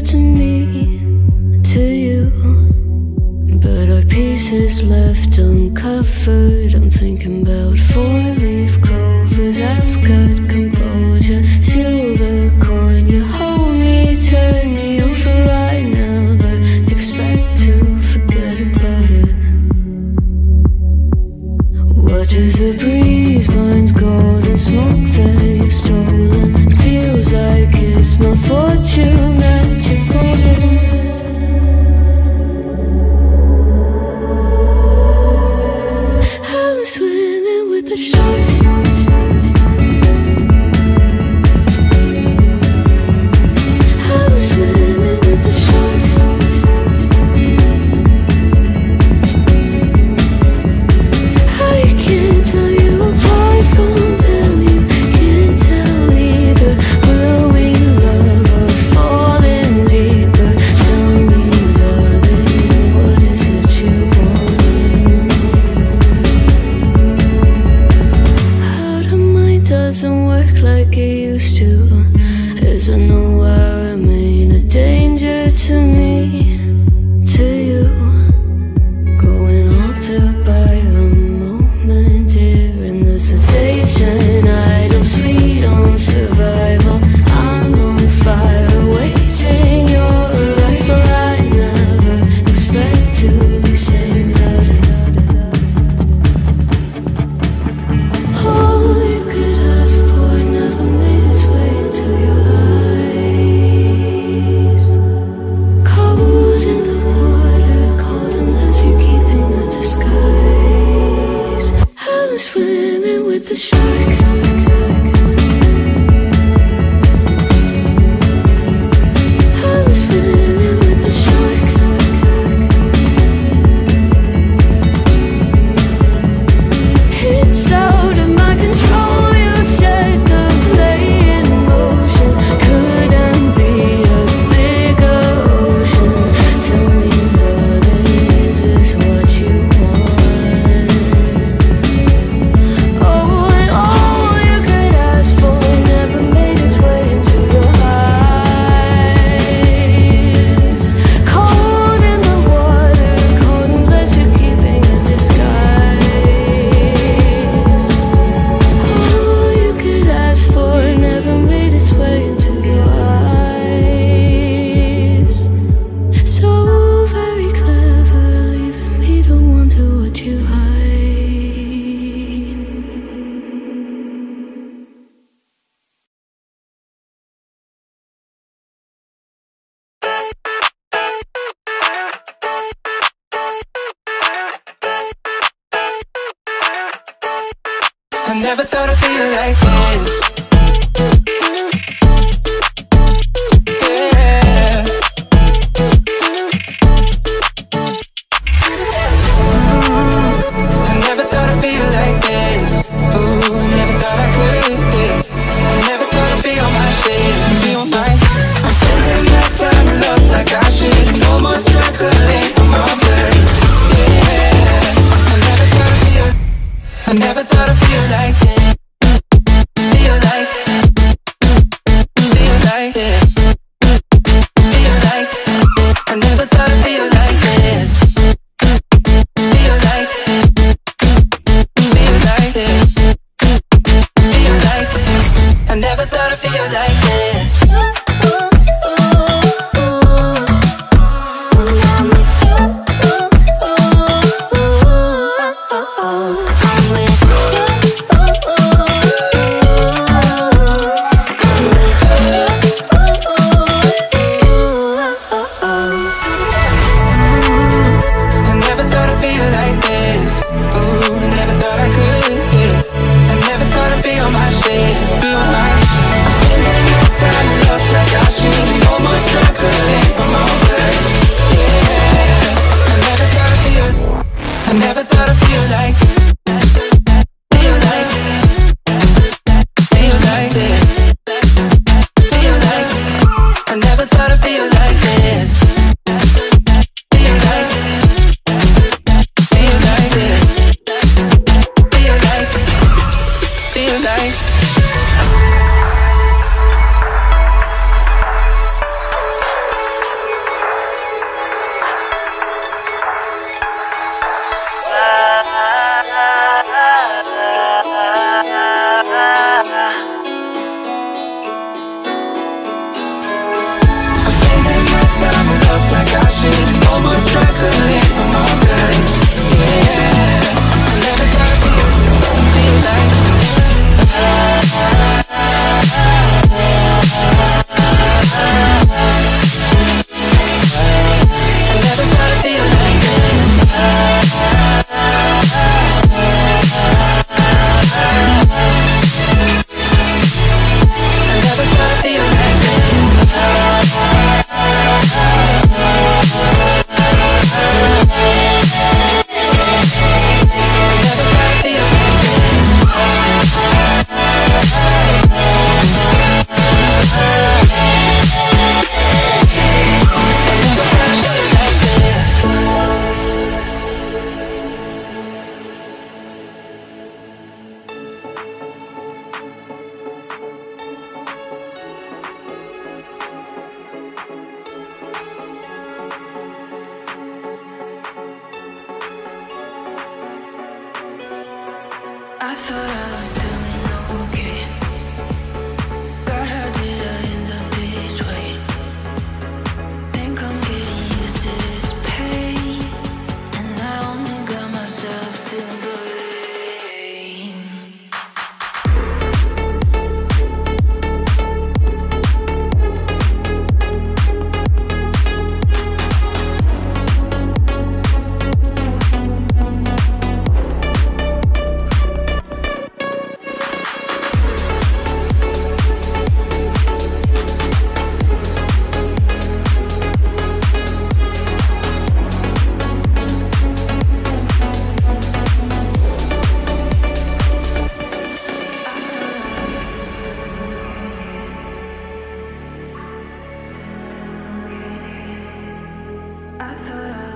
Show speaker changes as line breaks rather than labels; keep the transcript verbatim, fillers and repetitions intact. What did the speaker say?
to me, to you, but our pieces left uncovered. I'm thinking about four-leaf clovers. I've got composure, silver coin. You hold me, turn me over right now, but expect to forget about it. Watch as the breeze burns golden smoke that you've stolen. Feels like it's my fortune that you're folding. I'm swimming with the sharks. I'm swimming with the sharks. I can't tell you apart from them. You can't tell either. Will we love or fall in deeper? Tell me, darling, what is it you want? How the mind doesn't work like it used to. As I know I remain a danger to me, to you. Going altered by the moment, dear, and the sedation. I don't sweet on survival. I'm on fire, waiting your arrival. I never expect to be saved without it. All you could ask for never made its way into your eyes. Cold in the water, cold unless you're keeping a disguise. I'm swimming with the sharks. I'm swimming with the sharks. It's out of my control. You set the play in motion. Couldn't be a bigger ocean. Tell me, darling, is this what you want? Oh, and all you could ask for never made its way into your eyes. Cold in the water, cold unless you're keeping a disguise. All you could ask for never made its way into your eyes. So very clever, leaving me to wonder what you hide.
I never thought I'd feel like this. Yeah. I never thought I'd feel like this. Ooh, never thought I could. Yeah. I never thought I'd be on my shit, be on my. I'm spending my time in love like I should. No more struggling for my blood. Yeah. I never thought I'd feel. I never thought I'd feel like this. Feel like
I thought I was doing okay. God, how did I end up this way? Think I'm getting used to this pain, and I only got myself to blame. I thought I